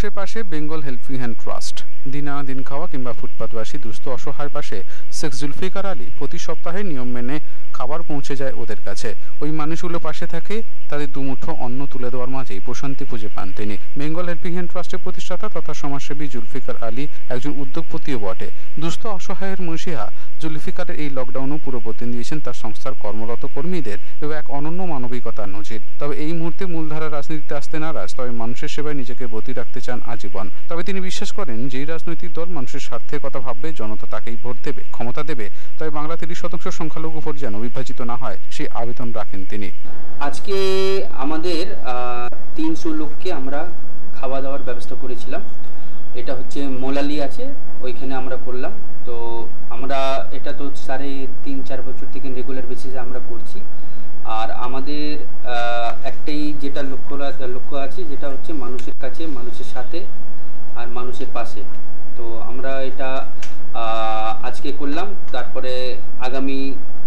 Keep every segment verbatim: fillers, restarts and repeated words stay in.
মানুষের পাশে Bengal helping hand trust. দিনা দিন খাওয়া কিংবা ফুটপাতবাসী দুস্থ অসহায়ের পাশে শেখ জুলফিকার আলী প্রতি সপ্তাহে নিয়ম মেনে খাবার পৌঁছে যায় ওদের কাছে। ওই মানুষগুলো পাশে থাকে, তাদের দুমুঠো অন্ন তুলে দেওয়ার মাঝেই প্রশান্তি খুঁজে পান তিনি। বেঙ্গল হেল্পিং হ্যান্ড ট্রাস্টের প্রতিষ্ঠাতা তথা সমাজসেবী জুলফিকার আলী একজন উদ্যোগপতিও বটে। দুস্থ অসহায়ের মসিহা জুলফিকারের এই লকডাউনও পুরো বদলে দিয়েছেন তার সংস্থার কর্মরত কর্মীদের এবং এক অনন্য মানবিকতার নজির। তবে এই মুহূর্তে মূলধারা রাজনীতিতে আসতে নারাজ, তবে মানুষের সেবায় নিজেকে ব্রতী রাখতে চান আজীবন। তবে তিনি বিশ্বাস করেন যেই রাজনৈতিক দল মানুষের স্বার্থের কথা ভাববে, জনতা তাকেই ভোট দেবে, ক্ষমতা দেবে। তবে বাংলা তিরিশ শতাংশ সংখ্যালঘু ভোট যেন বিভাজিত না হয় সেই আবেদন রাখেন তিনি। আজকে আমাদের তিনশো লোককে আমরা খাওয়া দাওয়ার ব্যবস্থা করেছিলাম। এটা হচ্ছে মোলালি আছে, ওইখানে আমরা করলাম। তো আমরা এটা তো সাড়ে তিন চার বছর থেকে রেগুলার বেসিসে আমরা করছি। আর আমাদের একটাই যেটা লক্ষ্য লক্ষ্য আছে, যেটা হচ্ছে মানুষের কাছে, মানুষের সাথে আর মানুষের পাশে। তো আমরা এটা আজকে করলাম, তারপরে আগামী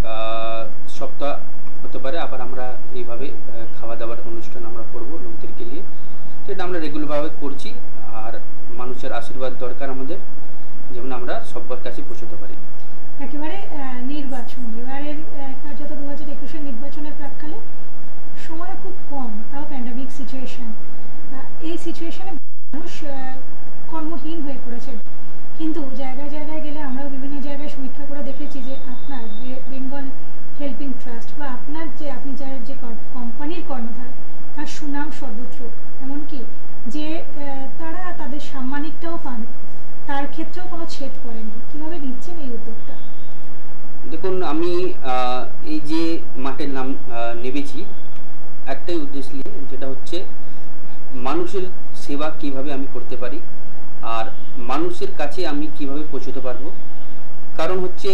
সপ্তাহ হতে পারে আবার আমরা এইভাবে খাওয়া দাওয়ার অনুষ্ঠান আমরা করব লোকদেরকে নিয়ে। তো এটা আমরা রেগুলারভাবে করছি। আর মানুষের আশীর্বাদ দরকার আমাদের, যেমন আমরা সবার কাছে পৌঁছতে পারি। একেবারে নির্বাচন এবারের কার্যত দু হাজার একুশের নির্বাচনের প্রাক্কালে সময় খুব কম, তাও প্যান্ডামিক সিচুয়েশন। এই সিচুয়েশনে মানুষ কর্মহীন হয়ে পড়েছে, কিন্তু জায়গায় জায়গায় গেলে আমরাও বিভিন্ন জায়গায় সমীক্ষা করে দেখেছি যে আপনার বেঙ্গল হেল্পিং ট্রাস্ট বা আপনার যে আপনি যার যে কোম্পানির কর্ণধার, তার সুনাম সর্বত্র, এমনকি যে তারা তাদের সাম্মানিকটাও পান, তার ক্ষেত্রেও কোনো ছেদ পড়েনি। কীভাবে নিচ্ছেন এই উদ্যোগটা? দেখুন, আমি এই যে মাঠের নাম নেবেছি একটাই উদ্দেশ্য নিয়ে, যেটা হচ্ছে মানুষের সেবা কিভাবে আমি করতে পারি আর মানুষের কাছে আমি কিভাবে পৌঁছতে পারবো। কারণ হচ্ছে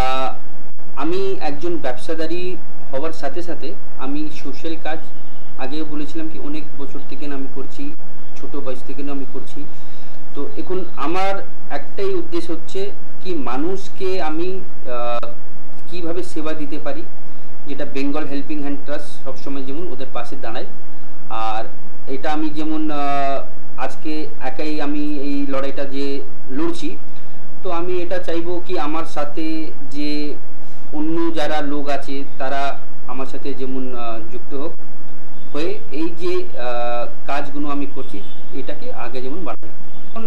আমি একজন ব্যবসাদারি হওয়ার সাথে সাথে আমি সোশ্যাল কাজ আগেও বলেছিলাম কি অনেক বছর থেকে আমি করছি, ছোট বয়স থেকে আমি করছি। তো এখন আমার একটাই উদ্দেশ্য হচ্ছে কি মানুষকে আমি কিভাবে সেবা দিতে পারি, যেটা বেঙ্গল হেল্পিং হ্যান্ড ট্রাস্ট সবসময় যেমন ওদের পাশে দাঁড়ায়। আর এটা আমি যেমন আজকে একাই আমি এই লড়াইটা যে লড়ছি, তো আমি এটা চাইবো কি আমার সাথে যে অন্য যারা লোক আছে তারা আমার সাথে যেমন যুক্ত হোক হয়ে এই যে কাজগুলো আমি করছি এটাকে আগে যেমন বাড়াই। এখন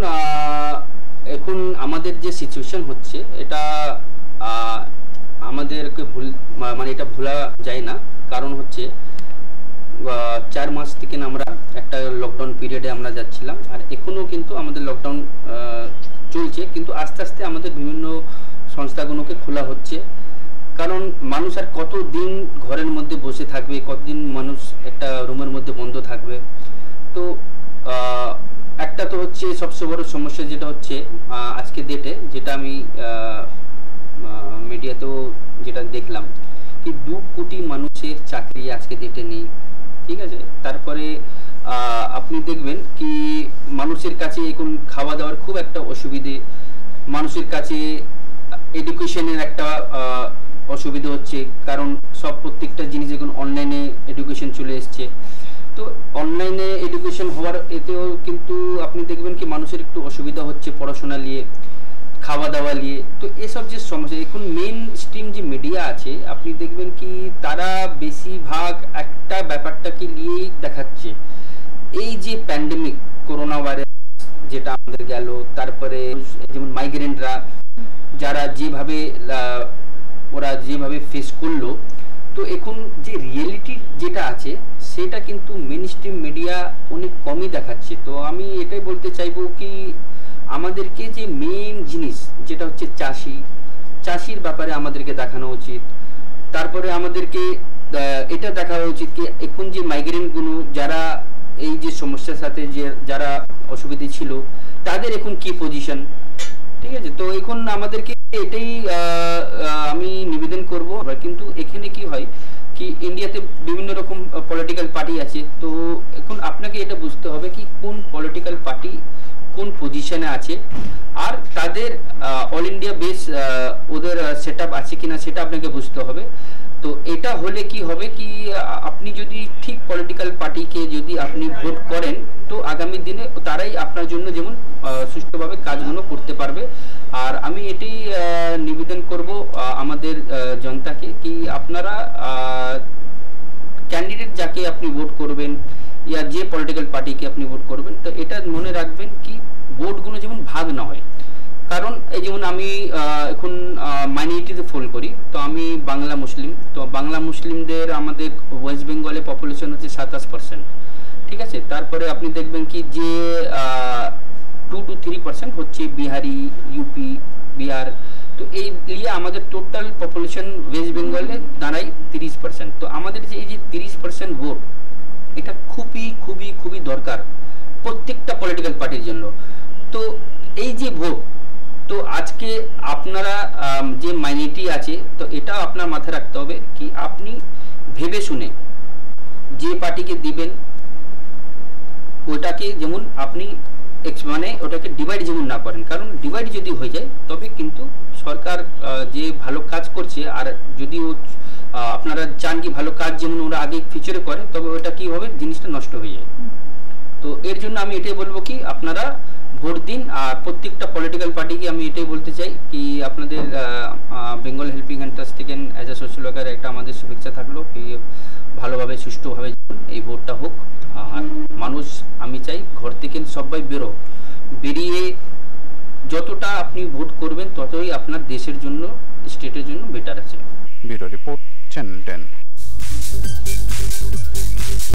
এখন আমাদের যে সিচুয়েশন হচ্ছে এটা আমাদেরকে ভুল মানে এটা ভোলা যায় না। কারণ হচ্ছে চার মাস থেকে আমরা একটা লকডাউন পিরিয়ডে আমরা যাচ্ছিলাম, আর এখনও কিন্তু আমাদের লকডাউন চলছে, কিন্তু আস্তে আস্তে আমাদের বিভিন্ন সংস্থাগুলোকে খোলা হচ্ছে। কারণ মানুষ আর কত দিন ঘরের মধ্যে বসে থাকবে, কতদিন মানুষ একটা রুমের মধ্যে বন্ধ থাকবে। তো একটা তো হচ্ছে সবচেয়ে বড় সমস্যা যেটা হচ্ছে আজকে ডেটে, যেটা আমি মিডিয়াতেও যেটা দেখলাম কি দু কোটি মানুষের চাকরি আজকে ডেটে নেই, ঠিক আছে। তারপরে আপনি দেখবেন কি মানুষের কাছে এখন খাওয়া দাওয়ার খুব একটা অসুবিধে, মানুষের কাছে এডুকেশনের একটা অসুবিধা হচ্ছে, কারণ সব প্রত্যেকটা জিনিস এখন অনলাইনে এডুকেশন চলে এসছে। তো অনলাইনে এডুকেশন হওয়ার এতেও কিন্তু আপনি দেখবেন কি মানুষের একটু অসুবিধা হচ্ছে পড়াশোনা নিয়ে, খাওয়া দাওয়া নিয়ে। তো এসব যে সমস্যা, এখন মেইন স্ট্রিম যে মিডিয়া আছে আপনি দেখবেন কি তারা বেশিরভাগ একটা ব্যাপারটাকে নিয়েই দেখাচ্ছে, এই যে প্যান্ডেমিক করোনা ভাইরাস যেটা আমাদের গেল, তারপরে যেমন মাইগ্রেন্টরা যারা যেভাবে ওরা যেভাবে ফেস করলো। তো এখন যে রিয়েলিটি যেটা আছে সেটা কিন্তু মেইন স্ট্রিম মিডিয়া অনেক কমই দেখাচ্ছে। তো আমি এটাই বলতে চাইবো কি আমাদেরকে যে মেইন জিনিস যেটা হচ্ছে চাষি, চাষির ব্যাপারে আমাদেরকে দেখানো উচিত। তারপরে আমাদেরকে এটা দেখা উচিত কি এখন যে মাইগ্রেন্টগুলো যারা এই যে সমস্যার সাথে যে যারা অসুবিধা ছিল তাদের এখন কি পজিশন, ঠিক আছে। তো এখন আমাদেরকে এটাই আমি নিবেদন করব। কিন্তু এখানে কি হয় কি ইন্ডিয়াতে বিভিন্ন রকম পলিটিক্যাল পার্টি আছে, তো এখন আপনাকে এটা বুঝতে হবে কি কোন পলিটিক্যাল পার্টি কোন পজিশনে আছে আর তাদের অল ইন্ডিয়া বেস ওদের সেট আপ আছে কিনা সেটা আপনাকে বুঝতে হবে। তো এটা হলে কি হবে কি আপনি যদি ঠিক পলিটিক্যাল পার্টিকে যদি আপনি ভোট করেন তো আগামী দিনে তারাই আপনার জন্য যেমন সুষ্ঠুভাবে কাজগুলো করতে পারবে। আর আমি এটাই নিবেদন করব আমাদের জনতাকে কি আপনারা ক্যান্ডিডেট যাকে আপনি ভোট করবেন ইয়া যে পলিটিক্যাল পার্টিকে আপনি ভোট করবেন তো এটা মনে রাখবেন কি ভোটগুলো যেমন ভাগ না হয়। কারণ এই যেমন আমি এখন মাইনরিটিতে ফল করি, তো আমি বাংলা মুসলিম, তো বাংলা মুসলিমদের আমাদের ওয়েস্ট বেঙ্গলে পপুলেশন হচ্ছে সাতাশ পার্সেন্ট, ঠিক আছে। তারপরে আপনি দেখবেন কি যে টু টু থ্রি পার্সেন্ট হচ্ছে বিহারি, ইউপি, বিহার, তো এই নিয়ে আমাদের টোটাল পপুলেশন ওয়েস্ট বেঙ্গলে দাঁড়ায় তিরিশ পার্সেন্ট। তো আমাদের যে এই যে তিরিশ পার্সেন্ট ভোট এটা খুবই খুবই খুবই দরকার প্রত্যেকটা পলিটিক্যাল পার্টির জন্য। তো এই যে ভোট, তো আজকে আপনারা যে মাইনরিটি আছে তো এটা আপনার মাথায় রাখতে হবে কি আপনি ভেবে শুনে যে পার্টিকে দিবেন ওটাকে যেমন আপনি মানে ওটাকে ডিভাইড যেমন না করেন, কারণ ডিভাইড যদি হয়ে যায় তবে কিন্তু সরকার যে ভালো কাজ করছে আর যদি আপনারা চান কি ভালো কাজ যেমন ওরা আগে ফিউচারে করে তবে ওটা কি হবে জিনিসটা নষ্ট হয়ে যায়। তো এর জন্য আমি এটাই বলবো কি আপনারা ভোট দিন। আর প্রত্যেকটা পলিটিক্যাল পার্টিকে আমি এটাই বলতে চাই কি আপনাদের বেঙ্গল হেল্পিং হ্যান্ড ট্রাস্ট থেকে অ্যাজ এ সোশ্যাল ওয়ার্কার একটা আমাদের শুভেচ্ছা থাকলো কি ভালোভাবে সুষ্ঠুভাবে এই ভোটটা হোক। আর মানুষ আমি চাই ঘর থেকে সবাই বেরো, বেরিয়ে যতটা আপনি ভোট করবেন ততই আপনার দেশের জন্য স্টেটের জন্য বেটার আছে। Bureau report, channel ten.